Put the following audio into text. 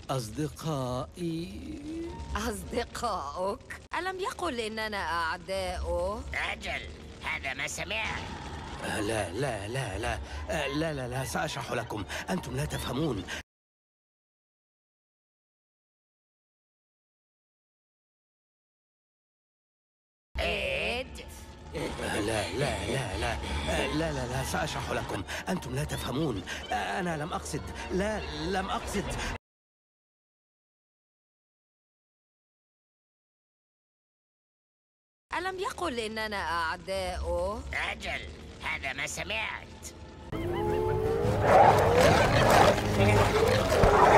أصدقائي. أصدقاؤك؟ ألم يقل إننا أعداؤه؟ أجل، هذا ما سمعت. لا لا لا لا لا لا لا، سأشرح لكم، أنتم لا تفهمون. لا لا لا لا لا لا لا، سأشرح لكم، أنتم لا تفهمون. أنا لم أقصد، لا لم أقصد. ألم يقل إننا أعداؤه؟ أجل، هذا ما سمعت.